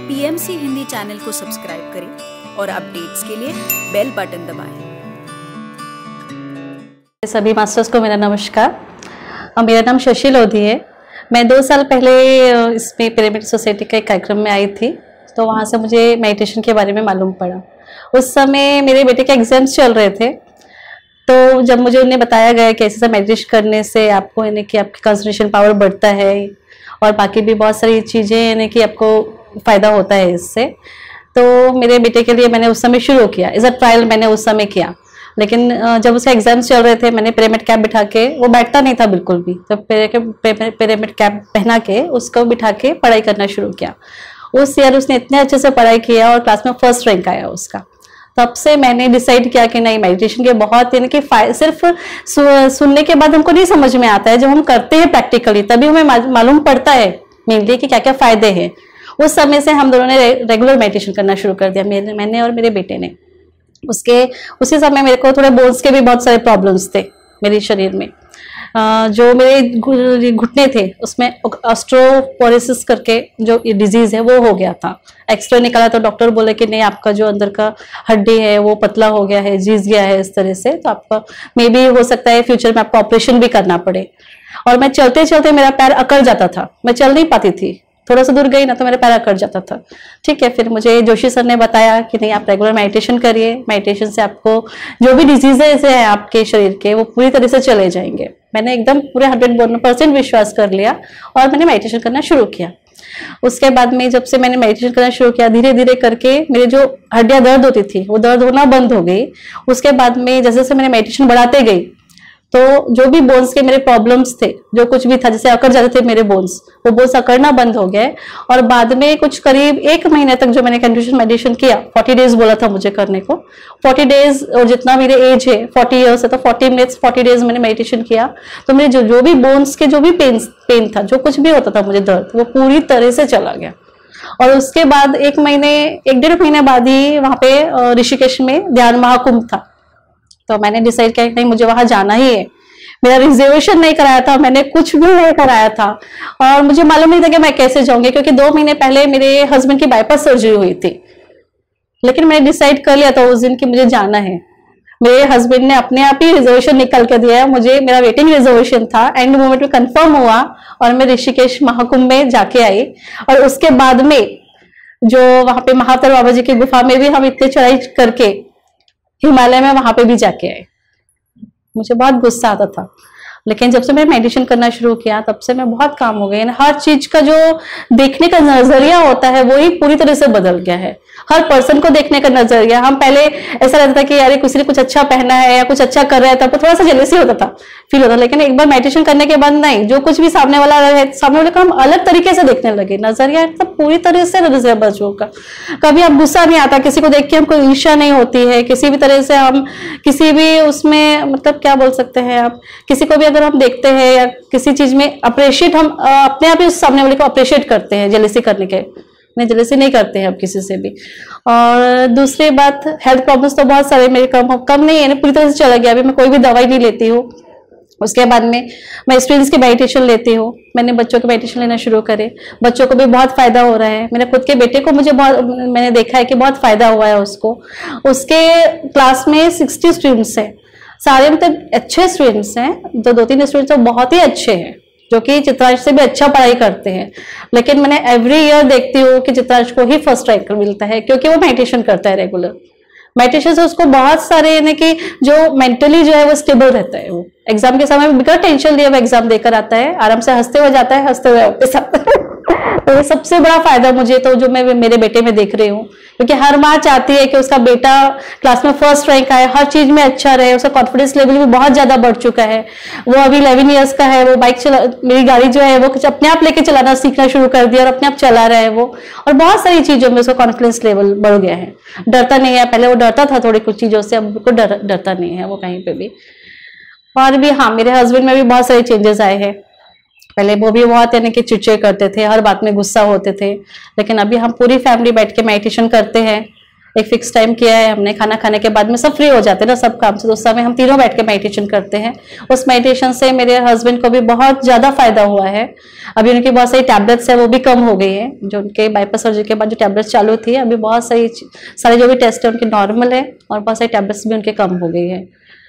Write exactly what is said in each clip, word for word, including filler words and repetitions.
PMC Hindi channel को subscribe करें और अपडेट्स के लिए बेल बटन दबाएं। सभी मास्टर्स को मेरा नमस्कार। मेरा नाम शशि लोधी है। मैं दो साल पहले इसमें पिरामिड सोसाइटी के एक कार्यक्रम में आई थी, तो वहाँ से मुझे मेडिटेशन के बारे में मालूम पड़ा। उस समय मेरे बेटे के एग्जाम्स चल रहे थे, तो जब मुझे उन्हें बताया गया कि ऐसे मेडिटेशन करने से आपको यानी कि आपकी कंसंट्रेशन पावर बढ़ता है और बाकी भी बहुत सारी चीज़ें यानी कि आपको फ़ायदा होता है इससे, तो मेरे बेटे के लिए मैंने उस समय शुरू किया। एज अ ट्रायल मैंने उस समय किया, लेकिन जब उसके एग्जाम्स चल रहे थे मैंने पिरामिड कैप बिठा के, वो बैठता नहीं था बिल्कुल भी, तब पिरामिड कैप पहना के उसको बिठा के पढ़ाई करना शुरू किया। उस ईयर उसने इतने अच्छे से पढ़ाई किया और क्लास में फर्स्ट रैंक आया उसका। तब से मैंने डिसाइड किया कि नहीं, मेडिटेशन के बहुत यानी कि सिर्फ सु, सुनने के बाद हमको नहीं समझ में आता है, जब हम करते हैं प्रैक्टिकली तभी हमें मालूम पड़ता है मेनली कि क्या क्या फायदे हैं। उस समय से हम दोनों ने रे, रेगुलर मेडिटेशन करना शुरू कर दिया, मेरे मैंने और मेरे बेटे ने। उसके उसी समय मेरे को थोड़े बोन्स के भी बहुत सारे प्रॉब्लम्स थे मेरे शरीर में। Uh, जो मेरे घुटने थे उसमें ऑस्टियोपोरोसिस करके जो डिजीज है वो हो गया था। एक्सरे निकाला तो डॉक्टर बोले कि नहीं, आपका जो अंदर का हड्डी है वो पतला हो गया है, जीज गया है इस तरह से, तो आपका मे बी हो सकता है फ्यूचर में आपको ऑपरेशन भी करना पड़े। और मैं चलते चलते मेरा पैर अकड़ जाता था, मैं चल नहीं पाती थी, थोड़ा सा दूर गई ना तो मेरा पैर अकड़ जाता था। ठीक है, फिर मुझे जोशी सर ने बताया कि नहीं, आप रेगुलर मेडिटेशन करिए, मेडिटेशन से आपको जो भी डिजीजेस है आपके शरीर के वो पूरी तरह से चले जाएंगे। मैंने एकदम पूरे हंड्रेड परसेंट विश्वास कर लिया और मैंने मेडिटेशन करना शुरू किया। उसके बाद में जब से मैंने मेडिटेशन करना शुरू किया, धीरे धीरे करके मेरे जो हड्डियां दर्द होती थी वो दर्द होना बंद हो गई। उसके बाद में जैसे जैसे मैंने मेडिटेशन बढ़ाते गई तो जो भी बोन्स के मेरे प्रॉब्लम्स थे, जो कुछ भी था, जैसे अकड़ जाते थे मेरे बोन्स, वो बोन्स अकड़ना बंद हो गए। और बाद में कुछ करीब एक महीने तक जो मैंने कंटिन्यूअस मेडिटेशन किया, फोर्टी डेज बोला था मुझे करने को, फोर्टी डेज और जितना मेरे एज है फोर्टी इयर्स है तो फोर्टी मिनट्स फोर्टी डेज मैंने मेडिटेशन किया, तो मेरे जो जो भी बोन्स के जो भी पेन पेन था, जो कुछ भी होता था मुझे दर्द, वो पूरी तरह से चला गया। और उसके बाद एक महीने एक डेढ़ महीने बाद ही वहाँ पे ऋषिकेश में ध्यान महाकुंभ था, तो मैंने डिसाइड किया कि नहीं, मुझे वहां जाना ही है। मेरा रिजर्वेशन नहीं कराया था, मैंने कुछ भी नहीं कराया था और मुझे मालूम नहीं था कि मैं कैसे जाऊंगी, क्योंकि दो महीने पहले मेरे हस्बैंड की बाईपास सर्जरी हुई थी। लेकिन मैंने डिसाइड कर लिया था उस दिन कि मुझे जाना है। मेरे हस्बैंड ने अपने आप ही रिजर्वेशन निकल कर दिया है मुझे, मेरा वेटिंग रिजर्वेशन था, एंड मोमेंट में कंफर्म हुआ और मैं ऋषिकेश महाकुंभ में जाके आई। और उसके बाद में जो वहां पे महातर बाबा जी की गुफा में भी हम इतने चढ़ाई करके हिमालय में वहां पे भी जाके आए। मुझे बहुत गुस्सा आता था, लेकिन जब से मैं मेडिटेशन करना शुरू किया तब से मैं बहुत काम हो गई। हर चीज का जो देखने का नजरिया होता है वो ही पूरी तरह से बदल गया है। हर पर्सन को देखने का नजरिया, हम पहले ऐसा रहता था कि यार किसी ने कुछ अच्छा पहना है या कुछ अच्छा कर रहा है तब तो थोड़ा सा जेलसी होता था, फील होता था। लेकिन एक बार मेडिटेशन करने के बाद नहीं, जो कुछ भी सामने वाला है, सामने वाले को हम अलग तरीके से देखने लगे, नजरिया मतलब पूरी तरह से नजरिया बदल होगा। कभी अब गुस्सा नहीं आता, किसी को देख के हमको ईर्ष्या नहीं होती है, किसी भी तरह से हम किसी भी उसमें मतलब क्या बोल सकते हैं आप, किसी को भी अगर हम देखते हैं या किसी चीज में अप्रिशिएट, हम अपने आप ही उस सामने वाले को अप्रिशिएट करते हैं जेलसी करने के, नहीं जेलसी नहीं करते हैं अब किसी से भी। और दूसरी बात, हेल्थ प्रॉब्लम्स तो बहुत सारे मेरे कम कम नहीं है, पूरी तरह से चला गया। अभी मैं कोई भी दवाई नहीं लेती हूँ। उसके बाद में मैं स्टूडेंट्स की मेडिटेशन लेती हूँ, मैंने बच्चों के मेडिटेशन लेना शुरू करे, बच्चों को भी बहुत फायदा हो रहा है। मेरे खुद के बेटे को मुझे बहुत मैंने देखा है कि बहुत फायदा हुआ है उसको। उसके क्लास में सिक्सटी स्टूडेंट्स हैं, सारे मतलब अच्छे स्टूडेंट्स हैं, तो दो तीन स्टूडेंट्स तो बहुत ही अच्छे हैं जो कि चित्रांश से भी अच्छा पढ़ाई करते हैं। लेकिन मैंने एवरी ईयर देखती हूँ कि चित्रांश को ही फर्स्ट रैंक मिलता है, क्योंकि वो मेडिटेशन करता है रेगुलर। मेडिटेशन से उसको बहुत सारे यानी कि जो मेंटली जो है वो स्टेबल रहता है। वो एग्जाम के समय में बिना टेंशन लिए वो एग्जाम देकर आता है, आराम से हंसते हुए जाता है, हंसते हुए वापस आता है। तो ये सबसे बड़ा फायदा मुझे तो जो मैं मेरे बेटे में देख रही हूँ, क्योंकि हर माँ चाहती है कि उसका बेटा क्लास में फर्स्ट रैंक आए, हर चीज में अच्छा रहे, उसका कॉन्फिडेंस लेवल भी बहुत ज्यादा बढ़ चुका है। वो अभी इलेवन ईयर्स का है, वो बाइक चला, मेरी गाड़ी जो है वो कुछ अपने आप लेके चलाना सीखना शुरू कर दिया और अपने आप चला रहा है वो। और बहुत सारी चीजों में उसका कॉन्फिडेंस लेवल बढ़ गया है, डरता नहीं है। पहले वो डरता था थोड़ी कुछ चीजों से, अब को डर, डरता नहीं है वो कहीं पे भी। और भी हाँ, मेरे हस्बैंड में भी बहुत सारे चेंजेस आए हैं। पहले वो भी बहुत यानी कि चिड़चिड़ करते थे, हर बात में गुस्सा होते थे, लेकिन अभी हम पूरी फैमिली बैठ के मेडिटेशन करते हैं, एक फिक्स टाइम किया है हमने, खाना खाने के बाद में सब फ्री हो जाते हैं ना सब काम से, तो उस समय हम तीनों बैठ के मेडिटेशन करते हैं। उस मेडिटेशन से मेरे हस्बैंड को भी बहुत ज्यादा फायदा हुआ है। अभी उनकी बहुत सारी टैबलेट्स है वो भी कम हो गई है, जो उनके बाईपास सर्जरी के बाद जो टैबलेट्स चालू थी, अभी बहुत सारी सारे जो भी टेस्ट है उनके नॉर्मल है और बहुत सारी टैबलेट्स भी उनके कम हो गई है।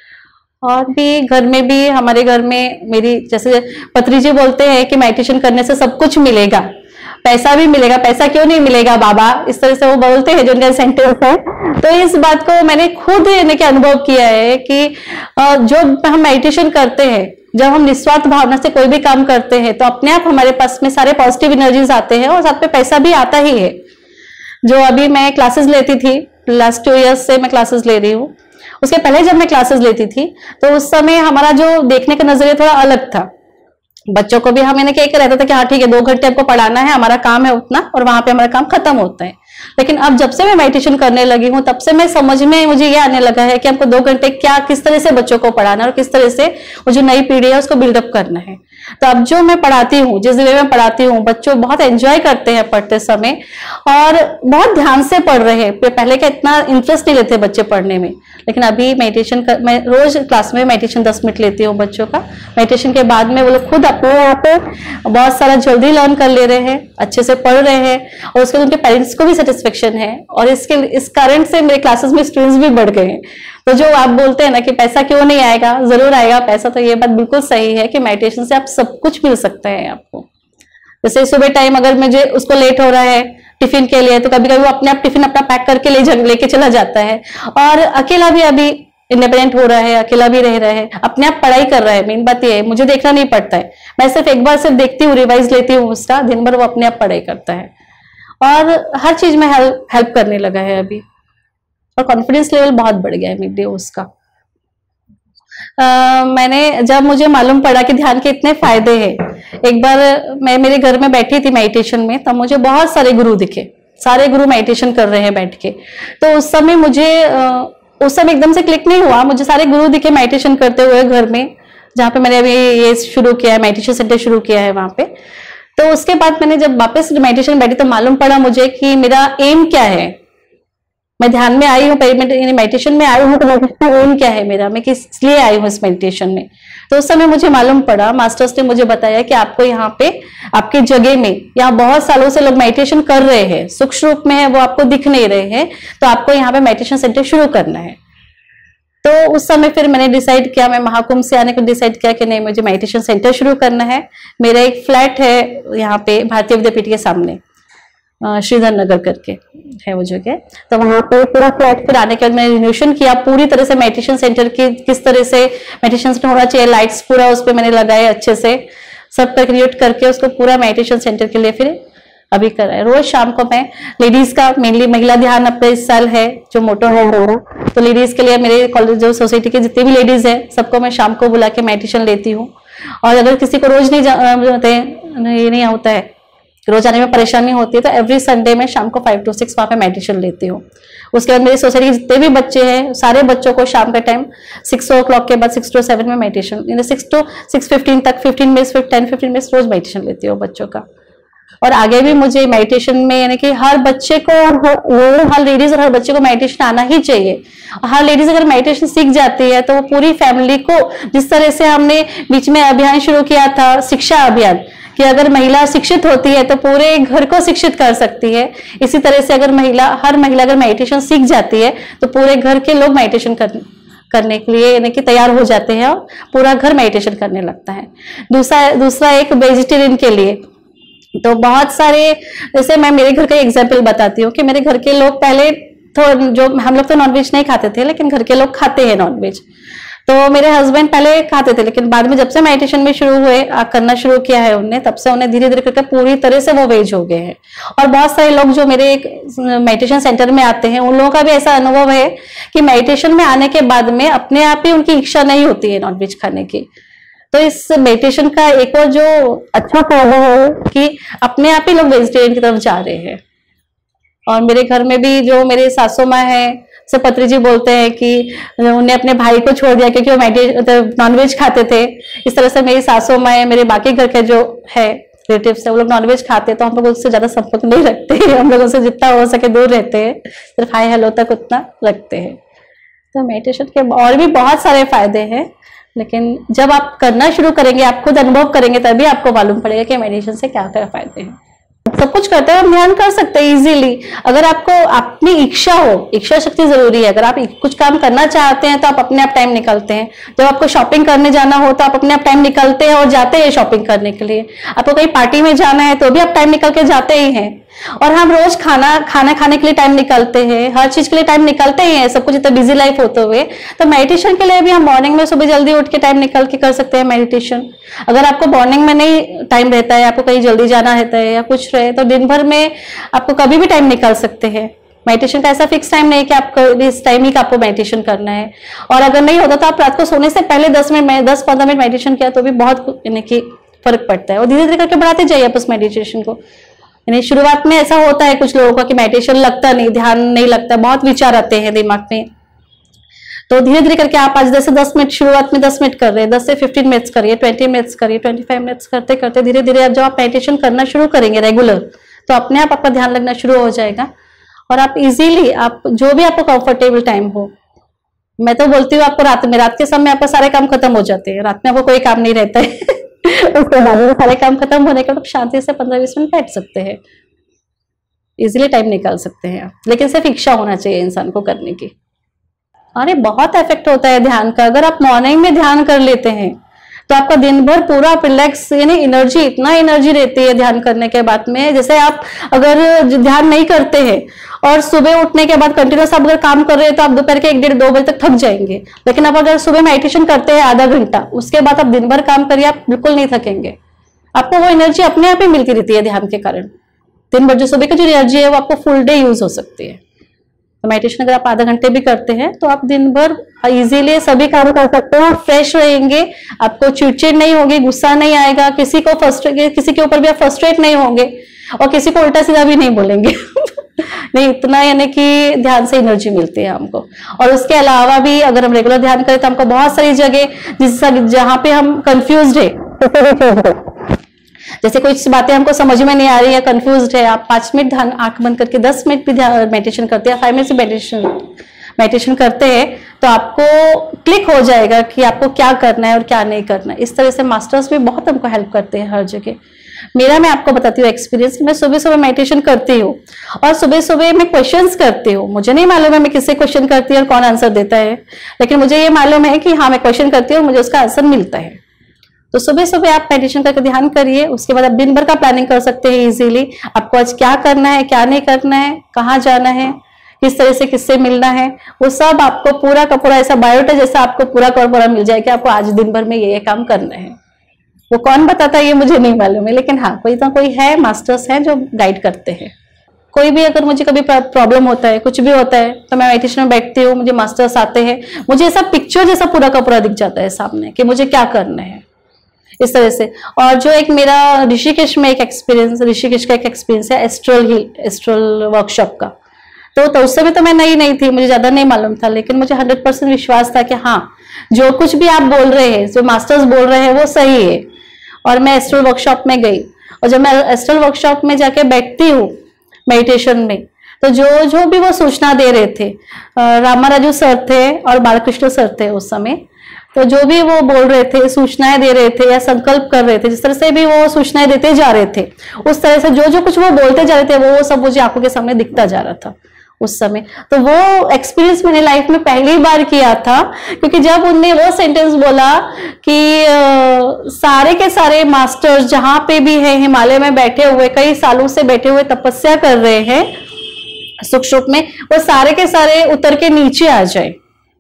और भी घर में भी, हमारे घर में मेरी जैसे पत्री जी बोलते हैं कि मेडिटेशन करने से सब कुछ मिलेगा, पैसा भी मिलेगा, पैसा क्यों नहीं मिलेगा बाबा, इस तरह से वो बोलते हैं जो उनका सेंटेंस है। तो इस बात को मैंने खुद यानी कि अनुभव किया है कि जो हम मेडिटेशन करते हैं, जब हम निस्वार्थ भावना से कोई भी काम करते हैं तो अपने आप हमारे पास में सारे पॉजिटिव एनर्जीज आते हैं और साथ में पैसा भी आता ही है। जो अभी मैं क्लासेस लेती थी, लास्ट टू इयर्स से मैं क्लासेस ले रही हूँ, उसके पहले जब मैं क्लासेस लेती थी तो उस समय हमारा जो देखने का नजरिया थोड़ा अलग था। बच्चों को भी हम मैंने क्या रहता था कि हाँ ठीक है, दो घंटे हमको पढ़ाना है, हमारा काम है उतना और वहां पे हमारा काम खत्म होता है। लेकिन अब जब से मैं मेडिटेशन करने लगी हूँ तब से मैं समझ में मुझे ये आने लगा है कि हमको दो घंटे क्या किस तरह से बच्चों को पढ़ाना है और किस तरह से वो जो नई पीढ़ी है उसको बिल्डअप करना है। तो अब जो मैं पढ़ाती हूँ, जिस वे में पढ़ाती हूँ, बच्चों बहुत एंजॉय करते हैं पढ़ते समय और बहुत ध्यान से पढ़ रहे हैं। पहले का इतना इंटरेस्ट नहीं लेते बच्चे पढ़ने में, लेकिन अभी मेडिटेशन कर, मैं रोज क्लास में मेडिटेशन दस मिनट लेती हूँ बच्चों का। मेडिटेशन के बाद में वो लोग खुद अपने यहाँ पे बहुत सारा जल्दी लर्न कर ले रहे हैं, अच्छे से पढ़ रहे हैं और उसके उनके पेरेंट्स को भी सेटिस्फेक्शन है और इसके इस कारण से मेरे क्लासेस में स्टूडेंट्स भी बढ़ गए हैं। तो जो आप बोलते हैं ना कि पैसा क्यों नहीं आएगा, जरूर आएगा पैसा, तो ये बात बिल्कुल सही है कि मेडिटेशन से आप सब कुछ मिल सकता है आपको। जैसे सुबह टाइम अगर मुझे उसको लेट हो रहा है टिफिन के लिए, तो कभी कभी वो अपने आप टिफिन अपना पैक करके ले लेके चला जाता है और अकेला भी अभी इंडिपेंडेंट हो रहा है, अकेला भी रह रहा है, अपने आप पढ़ाई कर रहा है। मेन बात ये है, मुझे देखना नहीं पड़ता है, मैं सिर्फ एक बार सिर्फ देखती हूँ, रिवाइज लेती हूँ उसका, दिन भर वो अपने आप पढ़ाई करता है और हर चीज में हेल्प हेल्प करने लगा है अभी और कॉन्फिडेंस लेवल बहुत बढ़ गया है मेरे उसका। Uh, मैंने जब मुझे मालूम पड़ा कि ध्यान के इतने फायदे हैं, एक बार मैं मेरे घर में बैठी थी मेडिटेशन में, तब मुझे बहुत सारे गुरु दिखे, सारे गुरु मेडिटेशन कर रहे हैं बैठ के। तो उस समय मुझे uh, उस समय एकदम से क्लिक नहीं हुआ, मुझे सारे गुरु दिखे मेडिटेशन करते हुए घर में, जहाँ पे मैंने अभी ये शुरू किया है, मेडिटेशन सेंटर शुरू किया है वहां पे। तो उसके बाद मैंने जब वापस मेडिटेशन बैठी तो मालूम पड़ा मुझे कि मेरा एम क्या है। मैं ध्यान में आई हूँ, मेडिटेशन में आई हूँ, तो एम क्या है मेरा, मैं किस लिए आई हूँ इस मेडिटेशन में। तो उस समय मुझे मालूम पड़ा, मास्टर्स ने मुझे बताया कि आपको यहाँ पे आपके जगह में, यहाँ बहुत सालों से लोग मेडिटेशन कर रहे हैं, सूक्ष्म रूप में है, वो आपको दिख नहीं रहे हैं, तो आपको यहाँ पे मेडिटेशन सेंटर शुरू करना है। तो उस समय फिर मैंने डिसाइड किया, मैं महाकुंभ से आने को डिसाइड किया कि नहीं, मुझे मेडिटेशन सेंटर शुरू करना है। मेरा एक फ्लैट है यहाँ पे भारतीय विद्यापीठ के सामने, श्रीधर नगर करके है वो जगह, तो वहां पे पूरा फ्लैट फिर आने के बाद मैंने रिनोवेशन किया पूरी तरह से। मेडिटेशन सेंटर की किस तरह से मेडिटेशन होना चाहिए, लाइट्स पूरा उस पर मैंने लगाए अच्छे से, सब पर क्रिएट करके उसको पूरा मेडिटेशन सेंटर के लिए फिर अभी कर रहा है। रोज शाम को मैं लेडीज का, मेनली महिला ध्यान अपने इस साल है जो मोटो है हमारा, तो लेडीज के लिए मेरे कॉलेज जो सोसाइटी के जितने भी लेडीज है सबको मैं शाम को बुला के मेडिटेशन लेती हूँ। और अगर किसी को रोज नहीं जाते, ये नहीं होता है, रोज आने में परेशानी होती है, तो एवरी संडे में शाम को फाइव टू सिक्स वहां पे मेडिटेशन लेती हूँ। उसके बाद मेरी सोसाइटी के जितने भी बच्चे हैं, सारे बच्चों को शाम का टाइम सिक्स ओ क्लॉक के बाद सिक्स टू सेवन में मेडिटेशन, यानी सिक्स टू सिक्स फिफ्टीन तक फिफ्टीन मिनट्स फिर टेन फिफ्टीन मिनट्स रोज मेडिटेशन लेती हूँ बच्चों का। और आगे भी मुझे मेडिटेशन में, यानी कि हर बच्चे को, हर लेडीज और हर बच्चे को मेडिटेशन आना ही चाहिए। हर लेडीज अगर मेडिटेशन सीख जाती है तो वो पूरी फैमिली को, जिस तरह से हमने बीच में अभियान शुरू किया था शिक्षा अभियान, कि अगर महिला शिक्षित होती है तो पूरे घर को शिक्षित कर सकती है, इसी तरह से अगर महिला, हर महिला अगर मेडिटेशन सीख जाती है तो पूरे घर के लोग मेडिटेशन कर, करने के लिए यानी कि तैयार हो जाते हैं और पूरा घर मेडिटेशन करने लगता है। दूसरा दूसरा एक वेजिटेरियन के लिए तो बहुत सारे, जैसे मैं मेरे घर का एग्जाम्पल बताती हूँ कि मेरे घर के लोग पहले तो, जो हम लोग तो नॉनवेज नहीं खाते थे, लेकिन घर के लोग खाते हैं नॉनवेज। तो मेरे हस्बैंड पहले खाते थे, लेकिन बाद में जब से मेडिटेशन में शुरू हुए करना शुरू किया है उन्हें, तब से उन्हें धीरे धीरे करके पूरी तरह से वो वेज हो गए हैं। और बहुत सारे लोग जो मेरे मेडिटेशन सेंटर में आते हैं, उन लोगों का भी ऐसा अनुभव है कि मेडिटेशन में आने के बाद में अपने आप ही उनकी इच्छा नहीं होती है नॉनवेज खाने की। तो इस मेडिटेशन का एक और जो अच्छा फायदा है कि अपने आप ही लोग वेजिटेरियन की तरफ जा रहे हैं। और मेरे घर में भी जो मेरे सासू माँ है, सब पत्री जी बोलते हैं कि उन्हें अपने भाई को छोड़ दिया क्योंकि वो नॉनवेज खाते थे। इस तरह से मेरी सासू माँ, मेरे बाकी घर के जो है रिलेटिव से, वो लोग नॉनवेज खाते हैं तो हम लोग उससे ज़्यादा संपर्क नहीं रखते हैं, हम लोग उससे जितना हो सके दूर रहते हैं, सिर्फ हाई हेलो तक उतना रखते हैं। तो मेडिटेशन के और भी बहुत सारे फायदे हैं, लेकिन जब आप करना शुरू करेंगे, आप खुद अनुभव करेंगे, तभी आपको मालूम पड़ेगा कि मेडिटेशन से क्या क्या फायदे हैं। सब कुछ करते हैं, हम ध्यान कर सकते हैं इजीली, अगर आपको अपनी इच्छा हो, इच्छा शक्ति जरूरी है। अगर आप कुछ काम करना चाहते हैं तो आप अपने आप टाइम निकालते हैं। जब आपको शॉपिंग करने जाना हो तो आप अपने आप टाइम निकालते हैं और जाते हैं शॉपिंग करने के लिए। आपको कहीं पार्टी में जाना है तो भी आप टाइम निकाल के जाते ही हैं। और हम रोज खाना खाना खाने के लिए टाइम निकालते हैं, हर चीज के लिए टाइम निकालते ही हैं, सब कुछ इतना बिजी लाइफ होते हुए। तो मेडिटेशन के लिए भी हम मॉर्निंग में सुबह जल्दी उठ के टाइम निकाल के कर सकते हैं मेडिटेशन। अगर आपको मॉर्निंग में नहीं टाइम रहता है, आपको कहीं जल्दी जाना रहता है या कुछ रहे, तो दिन भर में आपको कभी भी टाइम निकाल सकते हैं। मेडिटेशन का ऐसा फिक्स टाइम नहीं कि आपको इस टाइम ही आपको मेडिटेशन करना है। और अगर नहीं होता तो आप रात को सोने से पहले दस मिनट दस पंद्रह मिनट मेडिटेशन किया तो भी बहुत यानी कि फर्क पड़ता है। और धीरे धीरे करके बढ़ाते जाइए आप उस मेडिटेशन को। यानी शुरुआत में ऐसा होता है कुछ लोगों का कि मेडिटेशन लगता नहीं, ध्यान नहीं लगता, बहुत विचार आते हैं दिमाग में। तो धीरे धीरे करके आप आज जैसे दस मिनट शुरुआत में दस मिनट कर रहे हैं, दस से पंद्रह मिनट्स करिए, बीस मिनट्स करिए, पच्चीस मिनट्स करते करते धीरे धीरे अब जब आप मेडिटेशन करना शुरू करेंगे रेगुलर, तो अपने आप आपका ध्यान लगना शुरू हो जाएगा। और आप इजीली, आप जो भी आपको कंफर्टेबल टाइम हो, मैं तो बोलती हूँ आपको रात में, रात के समय आपका सारे काम खत्म हो जाते हैं, रात में आपको कोई काम नहीं रहता है उसके बाद में सारे काम खत्म होने के बाद शांति से पंद्रह बीस मिनट बैठ सकते हैं, इजीली टाइम निकाल सकते हैं। लेकिन सिर्फ इच्छा होना चाहिए इंसान को करने की। अरे बहुत इफेक्ट होता है ध्यान का। अगर आप मॉर्निंग में ध्यान कर लेते हैं तो आपका दिन भर पूरा रिलैक्स, यानी एनर्जी, इतना एनर्जी रहती है ध्यान करने के बाद में। जैसे आप अगर ध्यान नहीं करते हैं और सुबह उठने के बाद कंटिन्यूस आप अगर काम कर रहे हैं तो आप दोपहर के एक डेढ़ दो बजे तक थक जाएंगे। लेकिन आप अगर सुबह मेडिटेशन करते हैं आधा घंटा, उसके बाद आप दिन भर काम करिए, आप बिल्कुल नहीं थकेंगे। आपको वो एनर्जी अपने आप ही मिलती रहती है ध्यान के कारण। दिन भर जो सुबह की जो एनर्जी है वो आपको फुल डे यूज हो सकती है। तो मेडिटेशन अगर आप आधा घंटे भी करते हैं तो आप दिन भर इजीली सभी काम कर सकते हैं, फ्रेश रहेंगे, आपको चिड़चिड़ नहीं होगी, गुस्सा नहीं आएगा, किसी को फ्रस्ट्रेट किसी के ऊपर भी आप फ्रस्ट्रेट नहीं होंगे और किसी को उल्टा सीधा भी नहीं बोलेंगे नहीं, इतना यानी कि ध्यान से एनर्जी मिलती है हमको। और उसके अलावा भी अगर हम रेगुलर ध्यान करें तो हमको बहुत सारी जगह जिस जहाँ पे हम कंफ्यूज है, जैसे कुछ बातें हमको समझ में नहीं आ रही है, कंफ्यूज है, आप पांच मिनट ध्यान आंख बंद करके दस मिनट भी मेडिटेशन करते हैं, फाइव मिनट से मेडिटेशन मेडिटेशन करते हैं तो आपको क्लिक हो जाएगा कि आपको क्या करना है और क्या नहीं करना है। इस तरह से मास्टर्स भी बहुत हमको हेल्प करते हैं हर जगह। मेरा मैं आपको बताती हूँ एक्सपीरियंस। मैं सुबह सुबह मेडिटेशन करती हूँ और सुबह सुबह मैं क्वेश्चंस करती हूँ। मुझे नहीं मालूम है मैं किससे क्वेश्चन करती हूँ और कौन आंसर देता है, लेकिन मुझे ये मालूम है कि हाँ मैं क्वेश्चन करती हूँ और मुझे उसका आंसर मिलता है। तो सुबह सुबह आप मेडिटेशन करके ध्यान करिए, उसके बाद आप दिन भर का प्लानिंग कर सकते हैं इजीली। आपको आज क्या करना है, क्या नहीं करना है, कहाँ जाना है, किस तरह से किससे मिलना है, वो सब आपको पूरा का पूरा ऐसा बायोटा जैसा आपको पूरा का पूरा मिल जाए कि आपको आज दिन भर में ये ये काम करना है। वो कौन बताता है ये मुझे नहीं मालूम है, लेकिन हाँ कोई तो कोई है, मास्टर्स हैं जो गाइड करते हैं। कोई भी अगर मुझे कभी प्रॉब्लम होता है, कुछ भी होता है, तो मैं मेडिटेशन में बैठती हूँ, मुझे मास्टर्स आते हैं, मुझे ऐसा पिक्चर जैसा पूरा का पूरा दिख जाता है सामने कि मुझे क्या करना है, इस तरह से। और जो एक मेरा ऋषिकेश में एक एक्सपीरियंस, ऋषिकेश का एक एक्सपीरियंस है एस्ट्रल हिल एस्ट्रल वर्कशॉप का। तो, तो उस समय तो मैं नई नहीं थी, मुझे ज्यादा नहीं मालूम था, लेकिन मुझे हंड्रेड परसेंट विश्वास था कि हाँ जो कुछ भी आप बोल रहे हैं, जो मास्टर्स बोल रहे हैं वो सही है। और मैं एस्ट्रल वर्कशॉप में गई और जब मैं एस्ट्रल वर्कशॉप में जाके बैठती हूँ मेडिटेशन में, तो जो जो भी वो सूचना दे रहे थे, रामाराजू सर थे और बालकृष्ण सर थे उस समय, तो जो भी वो बोल रहे थे, सूचनाएं दे रहे थे या संकल्प कर रहे थे, जिस तरह से भी वो सूचनाएं देते जा रहे थे, उस तरह से जो जो कुछ वो बोलते जा रहे थे वो सब मुझे आंखों के सामने दिखता जा रहा था उस समय। तो वो एक्सपीरियंस मैंने लाइफ में पहली बार किया था, क्योंकि जब उनने वो सेंटेंस बोला कि आ, सारे के सारे मास्टर्स जहां पे भी है हिमालय में बैठे हुए, कई सालों से बैठे हुए तपस्या कर रहे हैं सुख सुख में, वो सारे के सारे उतर के नीचे आ जाए।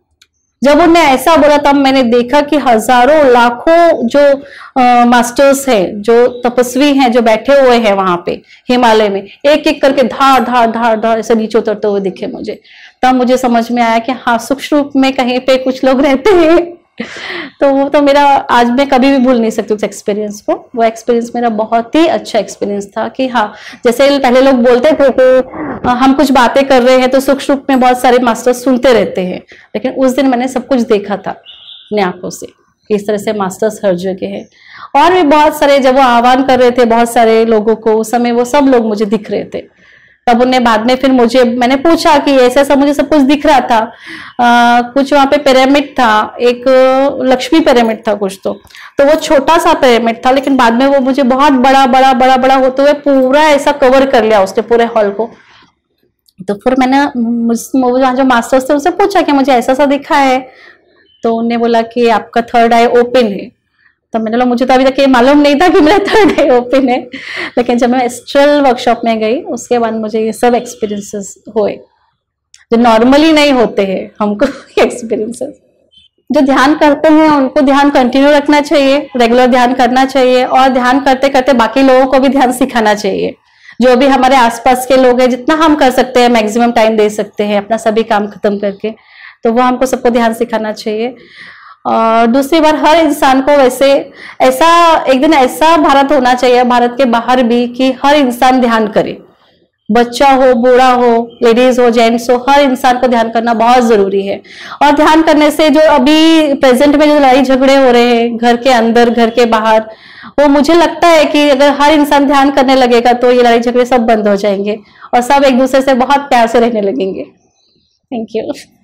जब उन्होंने ऐसा बोला तब मैंने देखा कि हजारों लाखों जो आ, मास्टर्स हैं, जो तपस्वी हैं, जो बैठे हुए हैं वहां पे हिमालय में, एक एक करके धार धार धार धार ऐसे नीचे उतरते हुए दिखे मुझे। तब मुझे समझ में आया कि हाँ सूक्ष्म रूप में कहीं पे कुछ लोग रहते हैं। तो वो तो मेरा आज मैं कभी भी भूल नहीं सकती उस एक्सपीरियंस को। वो एक्सपीरियंस मेरा बहुत ही अच्छा एक्सपीरियंस था कि हाँ, जैसे पहले लोग बोलते थे कि हम कुछ बातें कर रहे हैं तो सूक्ष्म रूप में बहुत सारे मास्टर्स सुनते रहते हैं, लेकिन उस दिन मैंने सब कुछ देखा था अपनी आंखों से, इस तरह से मास्टर्स हर जगह है। और भी बहुत सारे, जब वो आह्वान कर रहे थे बहुत सारे लोगों को, उस समय वो सब लोग मुझे दिख रहे थे। तब उन्हें बाद में फिर मुझे, मैंने पूछा कि ऐसा सब मुझे सब कुछ दिख रहा था, आ, कुछ वहां पे पिरामिड था, एक लक्ष्मी पिरामिड था कुछ, तो तो वो छोटा सा पिरामिड था, लेकिन बाद में वो मुझे बहुत बड़ा बड़ा बड़ा बड़ा होते हुए पूरा ऐसा कवर कर लिया उसने पूरे हॉल को। तो फिर मैंने वहाँ जो मास्टर्स थे उससे पूछा कि मुझे ऐसा सा दिखा है, तो उन्होंने बोला कि आपका थर्ड आई ओपन है। तो मैंने बोला मुझे तो अभी तक ये मालूम नहीं था कि मेरा थर्ड आई ओपन है, लेकिन जब मैं एस्ट्रल वर्कशॉप में गई उसके बाद मुझे ये सब एक्सपीरियंसेस हुए जो नॉर्मली नहीं होते हैं हमको एक्सपीरियंसेस। जो ध्यान करते हैं उनको ध्यान कंटिन्यू रखना चाहिए, रेगुलर ध्यान करना चाहिए, और ध्यान करते करते बाकी लोगों को भी ध्यान सिखाना चाहिए। जो भी हमारे आसपास के लोग हैं, जितना हम कर सकते हैं मैक्सिमम टाइम दे सकते हैं अपना सभी काम खत्म करके, तो वो हमको सबको ध्यान सिखाना चाहिए। और दूसरी बार हर इंसान को वैसे ऐसा एक दिन ऐसा भारत होना चाहिए, भारत के बाहर भी, कि हर इंसान ध्यान करे, बच्चा हो, बूढ़ा हो, लेडीज हो, जेंट्स हो, हर इंसान को ध्यान करना बहुत जरूरी है। और ध्यान करने से जो अभी प्रेजेंट में जो लड़ाई झगड़े हो रहे हैं घर के अंदर घर के बाहर, वो मुझे लगता है कि अगर हर इंसान ध्यान करने लगेगा तो ये लड़ाई झगड़े सब बंद हो जाएंगे और सब एक दूसरे से बहुत प्यार से रहने लगेंगे। Thank you.